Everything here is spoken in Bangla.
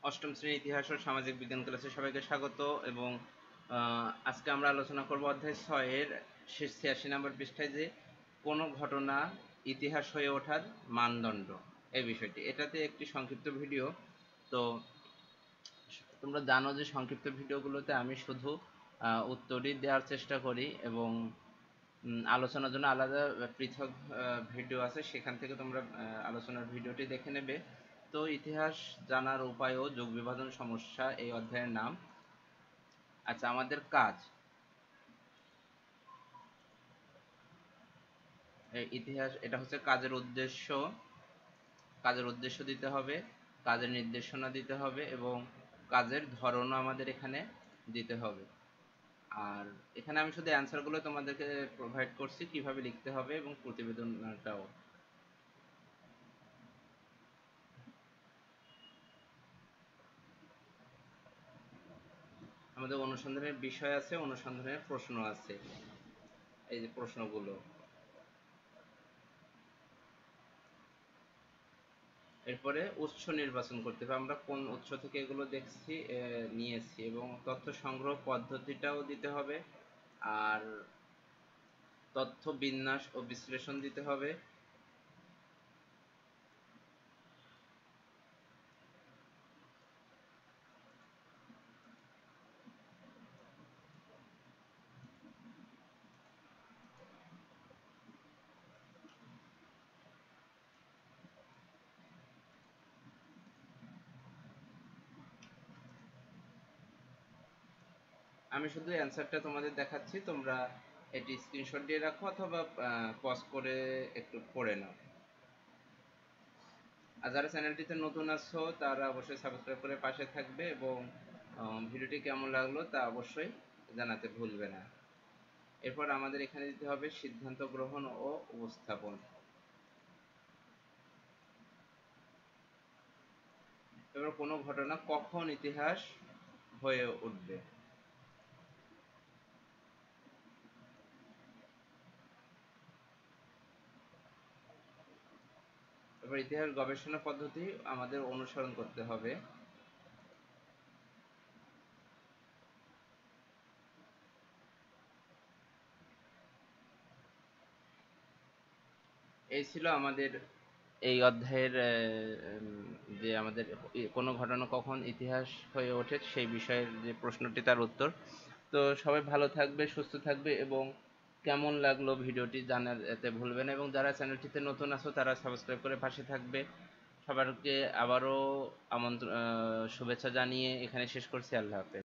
অষ্টম শ্রেণীর ইতিহাস ও সামাজিক বিজ্ঞান ক্লাসে সবাইকে স্বাগত। এবং আজকে আমরা আলোচনা করব অধ্যায় 6 এর 86 নম্বর পৃষ্ঠায় যে কোনো ঘটনা ইতিহাস হয়ে ওঠার মানদণ্ড, এই বিষয়টি। এটাতে একটি সংক্ষিপ্ত ভিডিও। তো তোমরা জানো যে সংক্ষিপ্ত ভিডিওগুলোতে আমি শুধু উত্তরই দেওয়ার চেষ্টা করি, এবং আলোচনার জন্য আলাদা পৃথক ভিডিও আছে, সেখান থেকে তোমরা আলোচনার ভিডিওটি দেখে নেবে। তো ইতিহাস জানার উপায় ও যুগ বিভাজন সমস্যা এই অধ্যায়ের নাম। আচ্ছা, আমাদের কাজ ইতিহাস, এটা হচ্ছে কাজের উদ্দেশ্য। কাজের উদ্দেশ্য দিতে হবে, কাজের নির্দেশনা দিতে হবে, এবং কাজের ধরনও আমাদের এখানে দিতে হবে। আর এখানে আমি শুধু অ্যান্সারগুলো তোমাদেরকে প্রোভাইড করছি, কিভাবে লিখতে হবে, এবং প্রতিবেদনটাও। আমাদের অনুসন্ধানের বিষয় আছে, অনুসন্ধানের প্রশ্ন আছে, এই যে প্রশ্নগুলো। এরপরে উৎস নির্বাচন করতে হবে, আমরা কোন উৎস থেকে এগুলো দেখছি, নিয়েছি, এবং তথ্য সংগ্রহ পদ্ধতিটাও দিতে হবে। আর তথ্য বিন্যাস ও বিশ্লেষণ দিতে হবে। আমি শুধু অ্যান্সারটা তোমাদের দেখাচ্ছি, তোমরা এটি স্ক্রিনশট দিয়ে রাখো অথবা পজ করে একটু পড়ে নাও। আর যারা চ্যানেলটিতে নতুন আছো তারা অবশ্যই সাবস্ক্রাইব করে পাশে থাকবে, এবং ভিডিওটি কেমন লাগলো তা অবশ্যই জানাতে ভুলবে না। এরপর আমাদের এখানে দিতে হবে সিদ্ধান্ত গ্রহণ ও উপস্থাপন। এবার কোনো ঘটনা কখন ইতিহাস হয়ে উঠবে। এবার ইতিহাস গবেষণা পদ্ধতি আমাদের অনুসরণ করতে হবে। এই ছিল আমাদের এই অধ্যায়ের যে আমাদের কোনো ঘটনা কখন ইতিহাস হয়ে ওঠে সেই বিষয়ের যে প্রশ্নটি, তার উত্তর। তো সবাই ভালো থাকবে, সুস্থ থাকবে, এবং কেমন লাগলো ভিডিওটি জানাতে ভুলবে না, এবং যারা চ্যানেলটিতে নতুন আছো তারা সাবস্ক্রাইব করে পাশে থাকবে। সবাইকে আবারও শুভেচ্ছা জানিয়ে এখানে শেষ করছি। আল্লাহ হাফেজ।